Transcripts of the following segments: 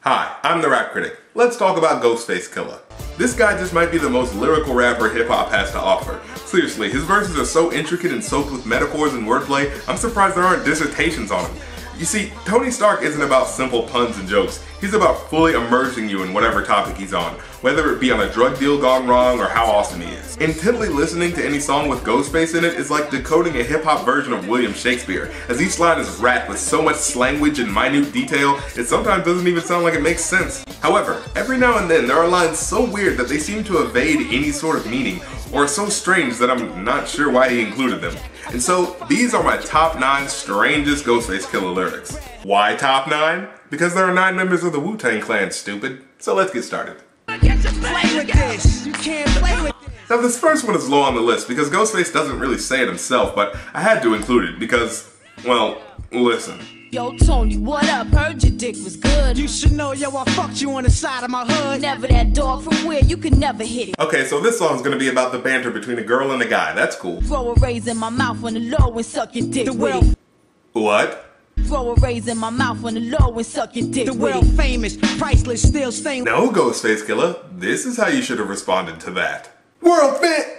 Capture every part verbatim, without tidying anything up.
Hi, I'm the Rap Critic. Let's talk about Ghostface Killah. This guy just might be the most lyrical rapper hip-hop has to offer. Seriously, his verses are so intricate and soaked with metaphors and wordplay, I'm surprised there aren't dissertations on him. You see, Tony Stark isn't about simple puns and jokes. He's about fully immersing you in whatever topic he's on, whether it be on a drug deal gone wrong or how awesome he is. Intently listening to any song with Ghostface in it is like decoding a hip-hop version of William Shakespeare, as each line is wrapped with so much language and minute detail, it sometimes doesn't even sound like it makes sense. However, every now and then there are lines so weird that they seem to evade any sort of meaning, or so strange that I'm not sure why he included them. And so, these are my top nine strangest Ghostface Killah lyrics. Why top nine? Because there are nine members of the Wu-Tang Clan, stupid. So let's get started. Play with this. You can't play with this. Now this first one is low on the list because Ghostface doesn't really say it himself, but I had to include it because, well, listen. Yo, Tony, what up? Heard your dick was good. You should know, yo, I fucked you on the side of my hood. Never that dog from where you can never hit it. Okay, so this song's gonna be about the banter between a girl and a guy. That's cool. Throw a raise in my mouth on the low and suck your dick The with world. it. What? Throw a raise in my mouth on the low and suck your dick The with world it. famous, priceless, still staying. No, Ghostface Killah. This is how you should have responded to that. World fit!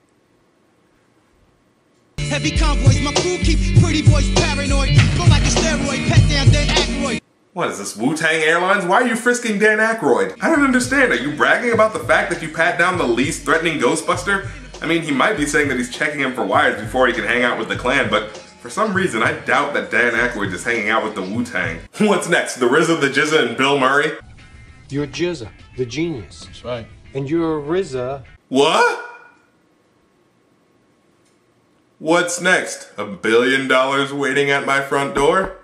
Heavy convoys, my crew keep pretty boys paranoid. Go like a steroid, pet down Dan Aykroyd. What is this, Wu-Tang Airlines? Why are you frisking Dan Aykroyd? I don't understand. Are you bragging about the fact that you pat down the least threatening Ghostbuster? I mean, he might be saying that he's checking him for wires before he can hang out with the clan, but for some reason, I doubt that Dan Aykroyd is hanging out with the Wu-Tang. What's next? The R Z A, the J Z A, and Bill Murray? You're J Z A, the genius. That's right. And you're R Z A. What? What's next? A billion dollars waiting at my front door?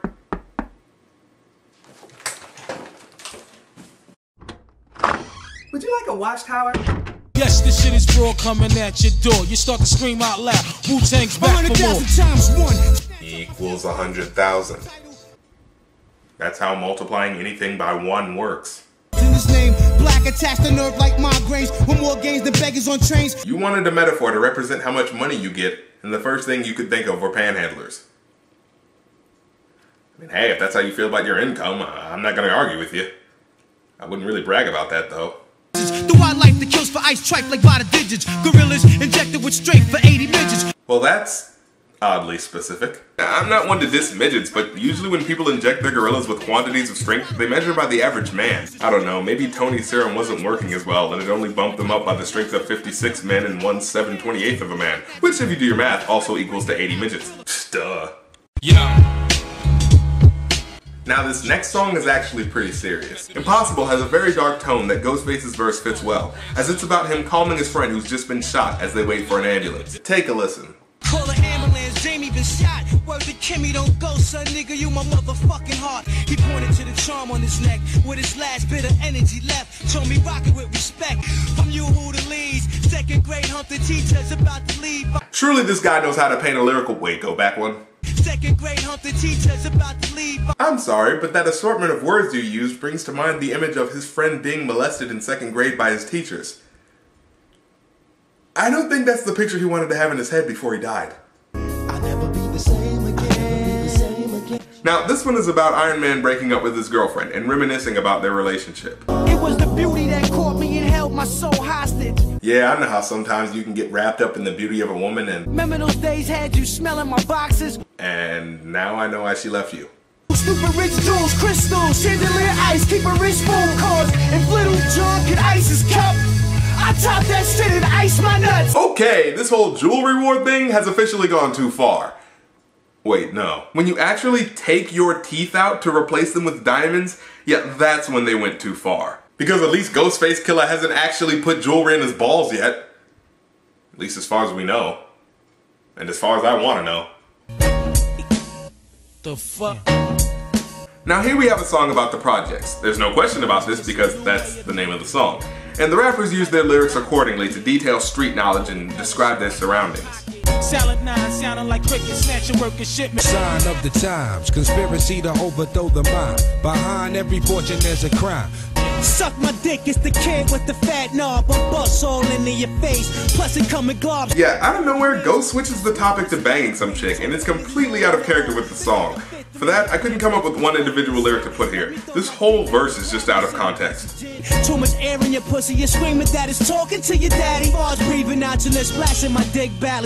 Would you like a watchtower? Yes, this shit is raw coming at your door. You start to scream out loud. Wu-Tang's back for more. times one. Equals a hundred thousand. That's how multiplying anything by one works. In his name, black attached to nerve like migraines. With more games than beggars on trains. You wanted a metaphor to represent how much money you get, and the first thing you could think of were panhandlers. I mean, hey, if that's how you feel about your income, I'm not gonna argue with you. I wouldn't really brag about that, though. The wildlife that kills for ice tripe like by the digits. Gorillas injected with strength for eighty midgets. Well, that's oddly specific. I'm not one to diss midgets, but usually when people inject their gorillas with quantities of strength, they measure by the average man. I don't know, maybe Tony's serum wasn't working as well, and it only bumped them up by the strength of fifty-six men and one seven twenty-eighth of a man, which, if you do your math, also equals to eighty midgets. Duh. Yeah. Now this next song is actually pretty serious. Impossible has a very dark tone that Ghostface's verse fits well, as it's about him calming his friend who's just been shot as they wait for an ambulance. Take a listen. Call an ambulance, Jamie been shot. Word to Kimmy, don't go, son, nigga, you my motherfucking heart. He pointed to the charm on his neck, with his last bit of energy left. Told me rock it with respect. From you who the leads, second grade hump the teachers about to leave. Surely this guy knows how to paint a lyrical- wait, go back one. Second grade hump the teachers about to leave. I'm sorry, but that assortment of words you used brings to mind the image of his friend being molested in second grade by his teachers. I don't think that's the picture he wanted to have in his head before he died. I'll never be the same again. The same again. Now, this one is about Iron Man breaking up with his girlfriend and reminiscing about their relationship. It was the beauty that caught me and held my soul hostage. Yeah, I know how sometimes you can get wrapped up in the beauty of a woman and... Remember those days had you smelling my boxes? And now I know why she left you. Super rich jewels, crystals, chandelier ice, keep a rich phone calls, and little John can ice his cup. I top that shit and ice my nuts. Okay, this whole jewelry war thing has officially gone too far. Wait, no. When you actually take your teeth out to replace them with diamonds, yeah, that's when they went too far. Because at least Ghostface Killah hasn't actually put jewelry in his balls yet. At least as far as we know. And as far as I want to know. The fuck? Now here we have a song about the projects. There's no question about this because that's the name of the song. And the rappers use their lyrics accordingly to detail street knowledge and describe their surroundings. Salad nine sounding like cricket, snatching worker shipment. Sign of the times, conspiracy to overthrow the mind. Behind every fortune there's a crime. Suck my dick, it's the kid with the fat knob. A bust all into your face, plus it come in globs. Yeah, out of nowhere, Ghost switches the topic to banging some chick, and it's completely out of character with the song. For that, I couldn't come up with one individual lyric to put here. This whole verse is just out of context. Too much air in your pussy, you're screaming that it's talking to your daddy. Bars breathing out your lips, splashing my dick belly.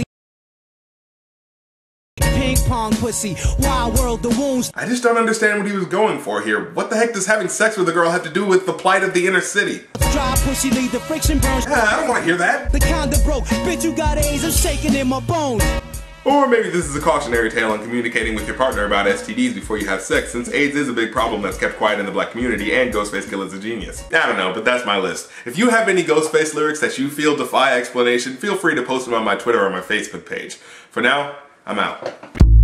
Ping pong pussy, wild world, the wounds. I just don't understand what he was going for here. What the heck does having sex with a girl have to do with the plight of the inner city? Dry pussy, leave the friction burns. Yeah, I don't want to hear that. The condom broke, bitch, you got AIDS, I'm shaking in my bones. Or maybe this is a cautionary tale on communicating with your partner about S T Ds before you have sex, since AIDS is a big problem that's kept quiet in the black community, and Ghostface Killah is a genius. I don't know, but that's my list. If you have any Ghostface lyrics that you feel defy explanation, feel free to post them on my Twitter or my Facebook page. For now, I'm out.